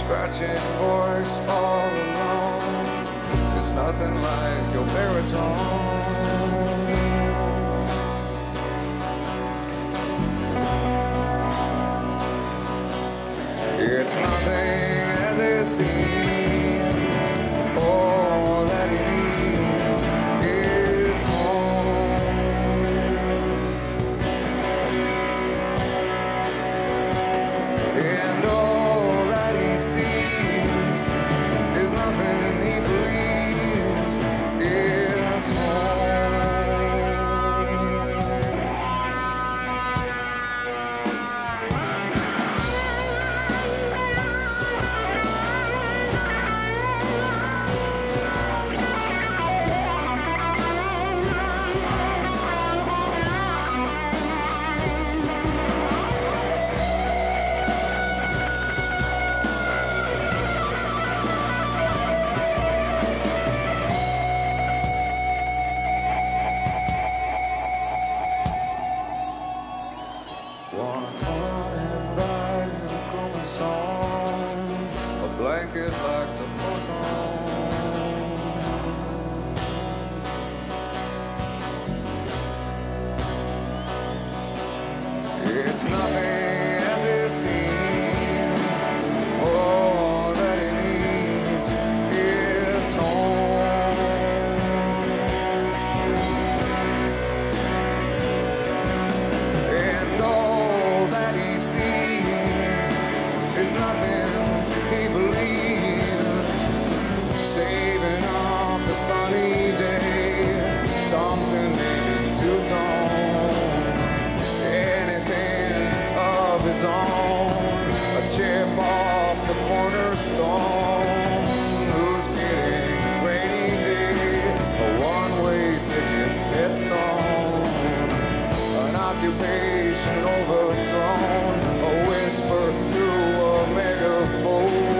scratching voice all alone. It's nothing like your baritone. It's nothing as it seems. All that he needs is home. And all that he sees is nothing he believes is home. One uninvited common song, a blanket like the bosom. It's nothing as it seems. All that it needs is home. And all that he sees is nothing he believes. Saving up the sunny day, something in two-tone, anything of his own, a chip off the cornerstone. Who's getting rainy day, a one-way ticket headstone, an occupation overthrown, a whisper through a megaphone.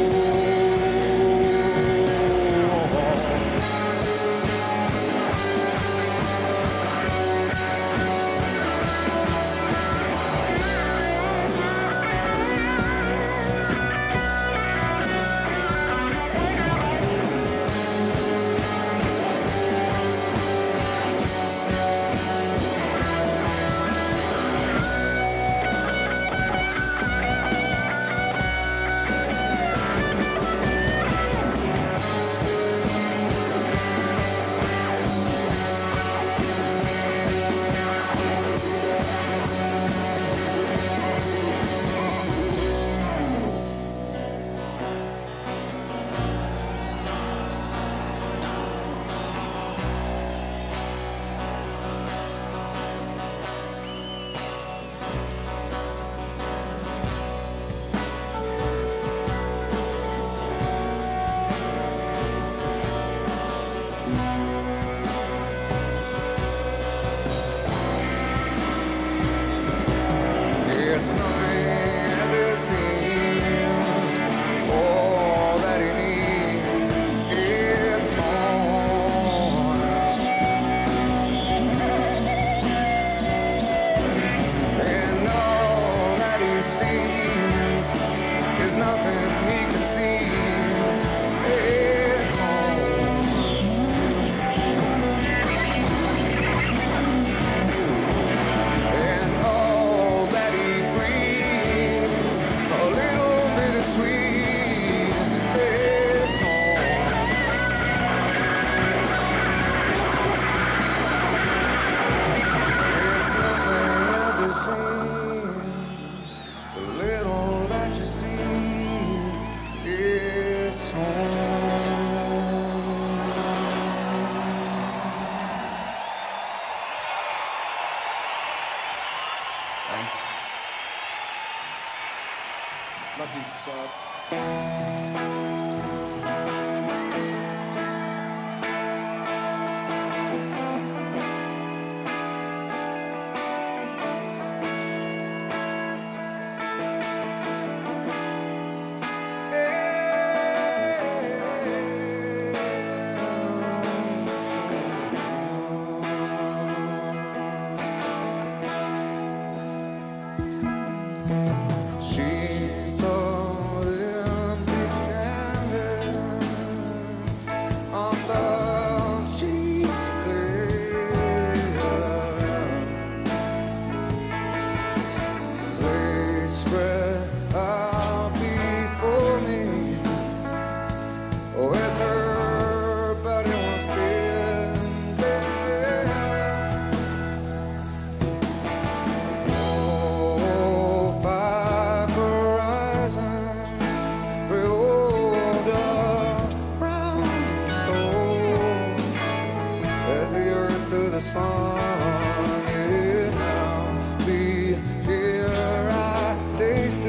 It's nothing as it seems. All that he needs is home. And all that he sees is nothing he conceives. It's home. And all that he breathes, a little bit of sweet, it's home. It's nothing as it seems. The little that you see is home. Thanks. Love you, Society. She thought in spread out before me. Oh, as her body once did there. Oh, five horizons behold around the soul as the earth to the sun. Yeah, now be here I taste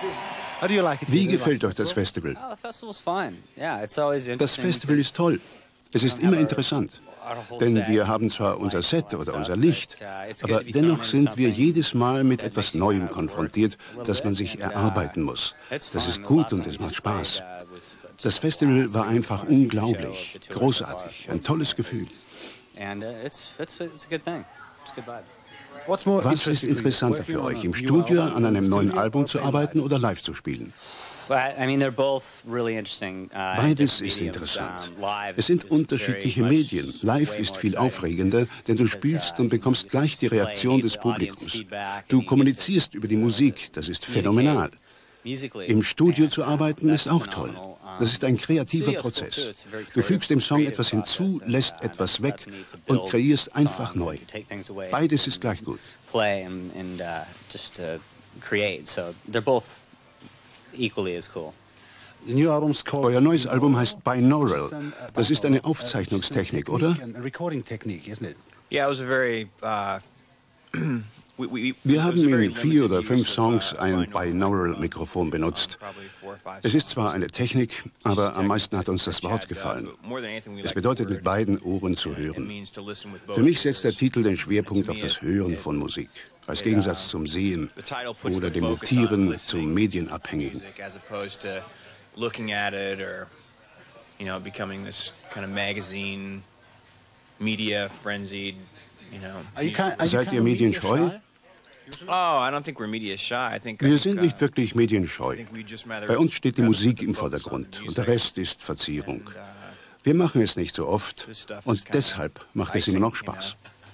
Wie gefällt euch das Festival? Das Festival ist toll. Es ist immer interessant. Denn wir haben zwar unser Set oder unser Licht, aber dennoch sind wir jedes Mal mit etwas Neuem konfrontiert, das man sich erarbeiten muss. Das ist gut und es macht Spaß. Das Festival war einfach unglaublich, großartig, ein tolles Gefühl. Was ist interessanter für euch, im Studio an einem neuen Album zu arbeiten oder live zu spielen? Beides ist interessant. Es sind unterschiedliche Medien. Live ist viel aufregender, denn du spielst und bekommst gleich die Reaktion des Publikums. Du kommunizierst über die Musik, das ist phänomenal. Im Studio zu arbeiten ist auch toll. Das ist ein kreativer Prozess. Du fügst dem Song etwas hinzu, lässt etwas weg und kreierst einfach neu. Beides ist gleich gut. Euer neues Album heißt Binaural. Das ist eine Aufzeichnungstechnik, oder? Wir haben in 4 oder 5 Songs ein Binaural-Mikrofon benutzt. Es ist zwar eine Technik, aber am meisten hat uns das Wort gefallen. Es bedeutet, mit beiden Ohren zu hören. Für mich setzt der Titel den Schwerpunkt auf das Hören von Musik, als Gegensatz zum Sehen oder dem Mutieren zum Medienabhängigen. Seid ihr medienscheu? Wir sind nicht wirklich medienscheu. Bei uns steht die Musik im Vordergrund und der Rest ist Verzierung. Wir machen es nicht so oft und deshalb macht es immer noch Spaß.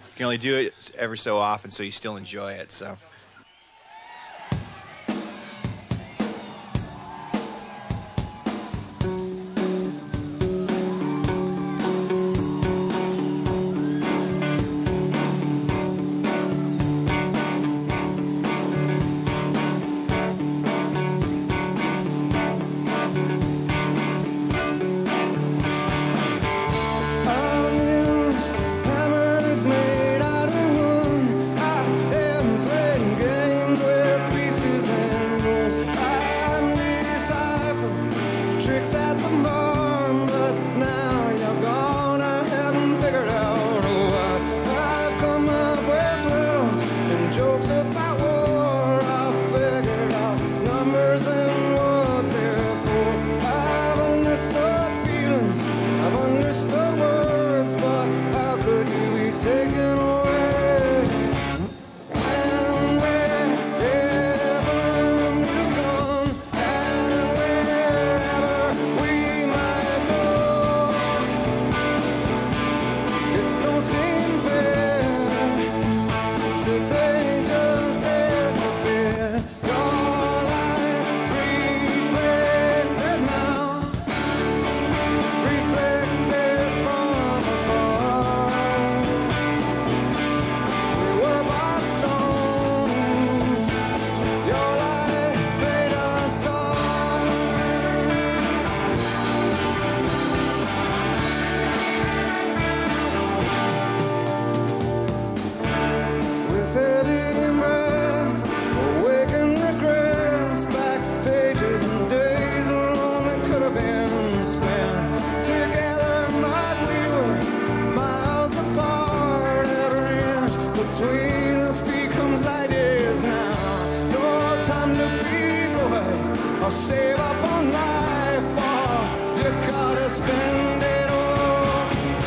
Save up on life, or you gotta spend it all.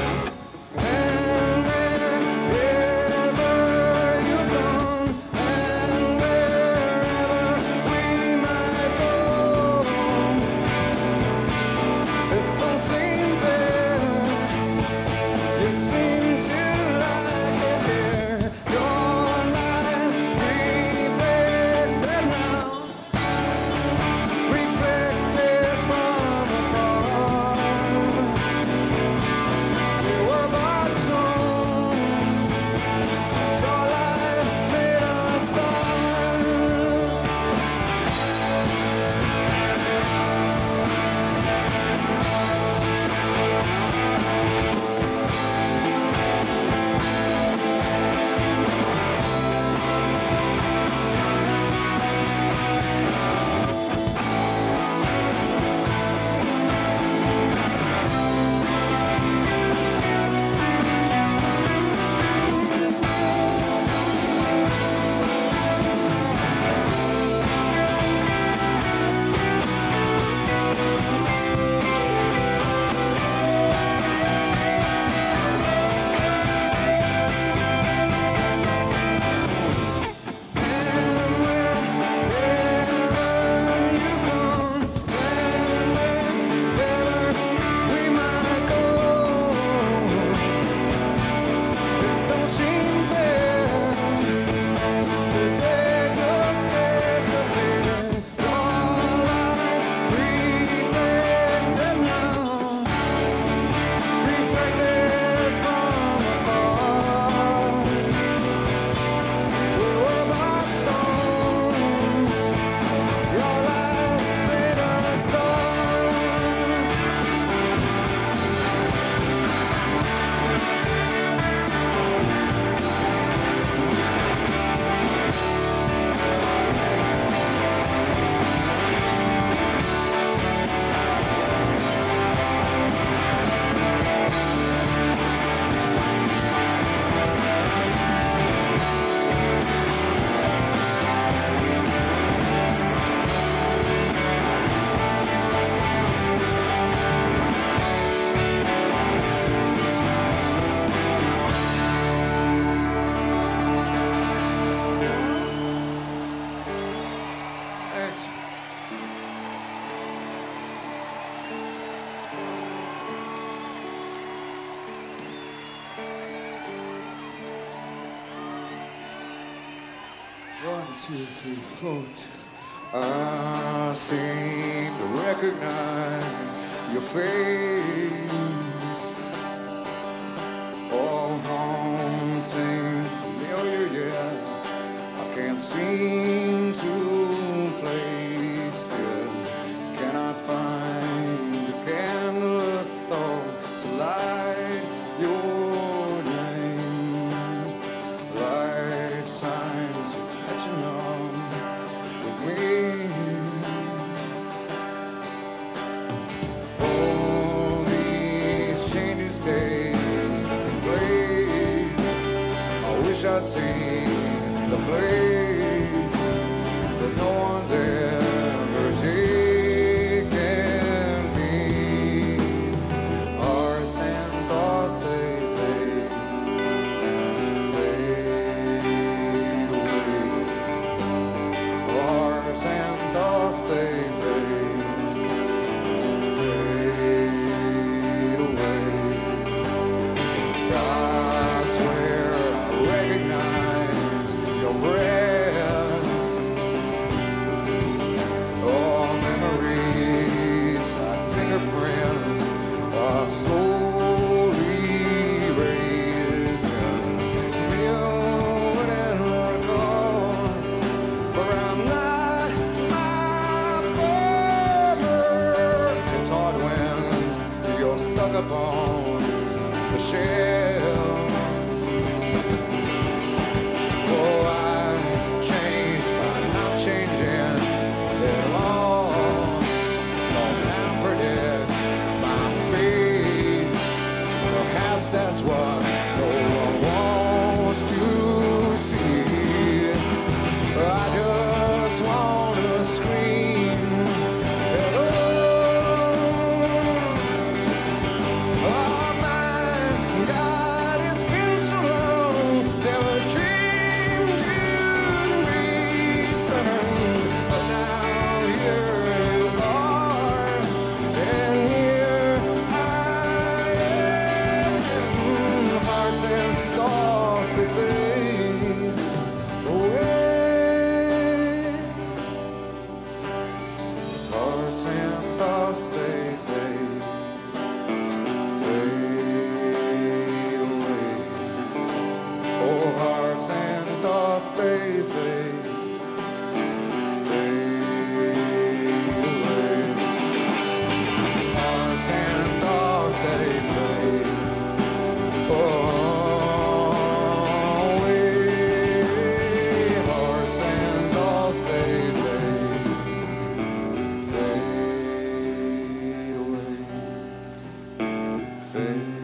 And wherever you've gone, and wherever we might go, it don't seem fair. You seem to like it here. Your life's reflected now. Reflected 1, 2, 3, 4. I seem to recognize your face. All haunting, familiar, yeah. I can't seem to place it. Cannot find a candle of thought to light your name. Lifetimes of catching on with me. All these changes take place. I wish I'd seen the place that no one's ever taken me. Hearts and thoughts, they fade away. Hearts and thoughts, they fade away. I swear I recognize your breath. All memories like fingerprints are slowly erased and viewed and recalled. For I'm not my former. It's hard when you're stuck upon the shell. Oh, I changed by not changing at all. Small town predicts my fate. Perhaps that's what no one wants to see. I just want to scream hello. Oh my God, it's been so long. Never dreamed you'd return. But now here you are, and here I am. Hearts and thoughts, they fade away. Hearts and thoughts, they fade away. Oh, hearts and thoughts, they fade away. Hearts and thoughts, they fade away. Hearts and thoughts, they fade away. Fade away.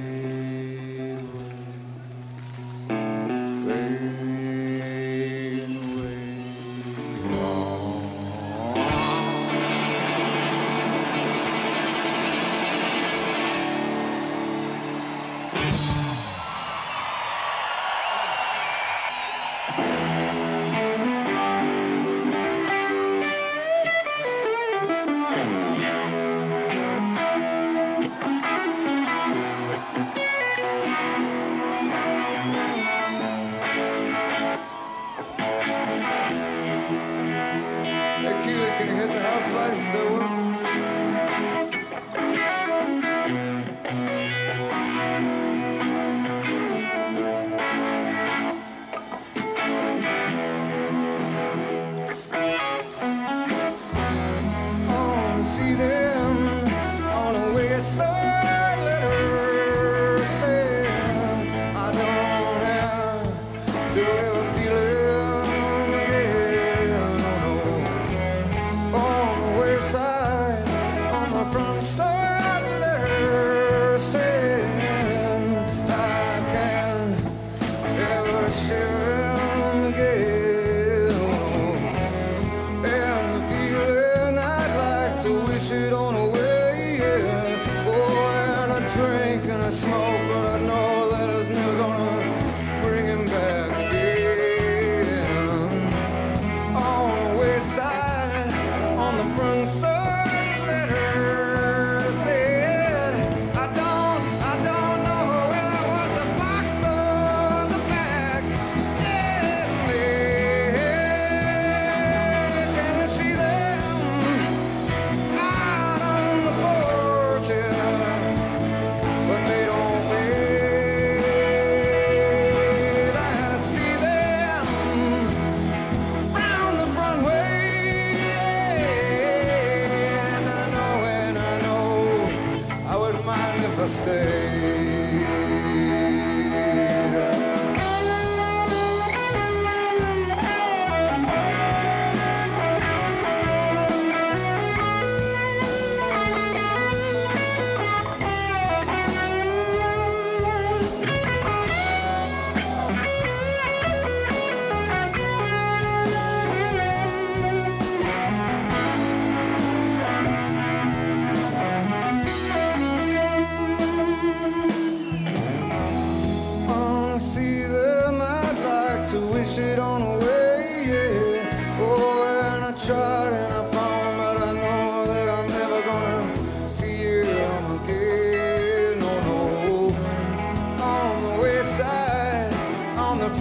Hey, Keely, can you hit the house lights? Is that working? See them on the west side, let her stand. I don't have to ever feel it again, no, no. On the west side.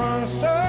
concert.